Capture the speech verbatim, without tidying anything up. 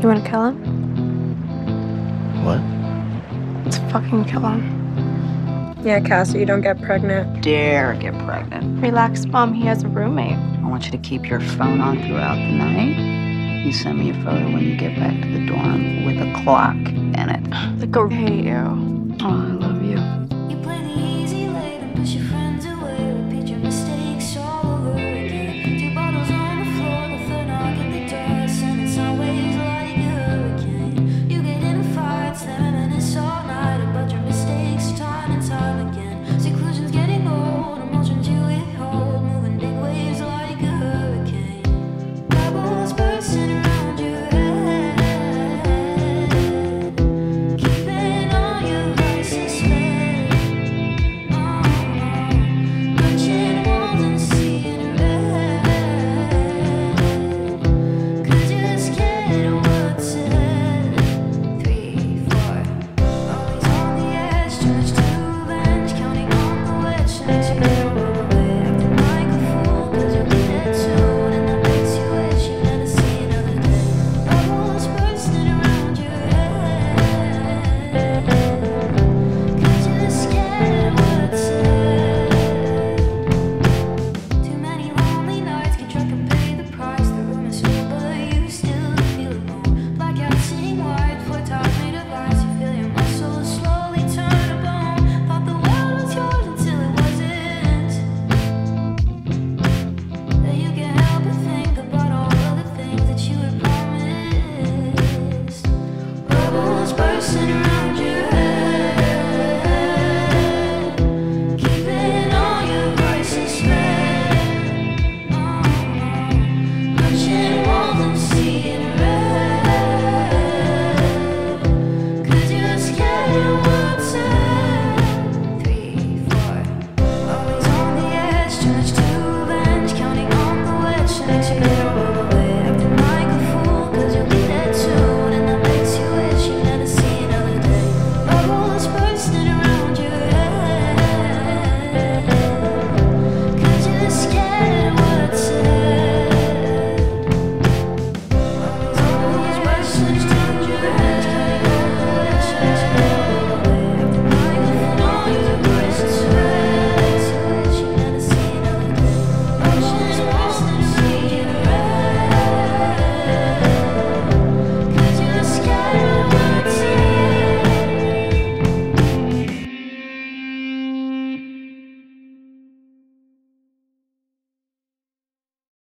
You want to kill him? What? Let's fucking kill him. Yeah, Cassie, you don't get pregnant. Dare get pregnant. Relax, Mom. He has a roommate. I want you to keep your phone on throughout the night. You send me a photo when you get back to the dorm with a clock in it. Like, I hate you. Oh, I love you.